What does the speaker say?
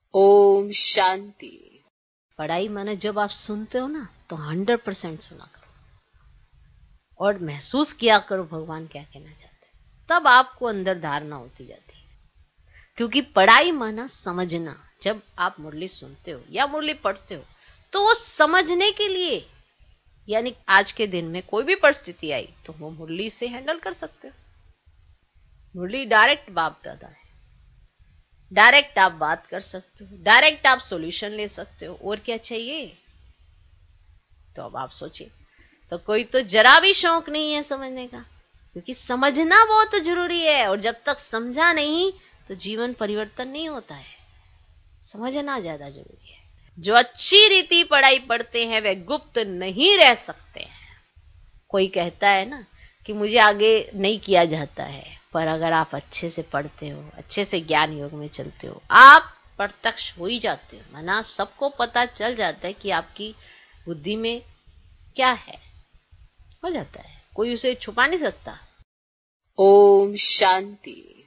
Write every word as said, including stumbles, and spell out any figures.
ओम शांति। पढ़ाई माने जब आप सुनते हो ना तो हंड्रेड परसेंट सुना करो और महसूस किया करो भगवान क्या कहना चाहते हैं, तब आपको अंदर धारणा होती जाती है। क्योंकि पढ़ाई माना समझना। जब आप मुरली सुनते हो या मुरली पढ़ते हो तो वो समझने के लिए, यानी आज के दिन में कोई भी परिस्थिति आई तो वो मुरली से हैंडल कर सकते हो। मुरली डायरेक्ट बाप दादा है, डायरेक्ट आप बात कर सकते हो, डायरेक्ट आप सॉल्यूशन ले सकते हो। और क्या चाहिए? तो अब आप सोचिए, तो कोई तो जरा भी शौक नहीं है समझने का, क्योंकि समझना बहुत जरूरी है। और जब तक समझा नहीं तो जीवन परिवर्तन नहीं होता है। समझना ज्यादा जरूरी है। जो अच्छी रीति पढ़ाई पढ़ते हैं वे गुप्त नहीं रह सकते हैं। कोई कहता है ना कि मुझे आगे नहीं किया जाता है, पर अगर आप अच्छे से पढ़ते हो, अच्छे से ज्ञान योग में चलते हो, आप प्रत्यक्ष हो ही जाते हो। माना सबको पता चल जाता है कि आपकी बुद्धि में क्या है, हो जाता है, कोई उसे छुपा नहीं सकता। ओम शांति।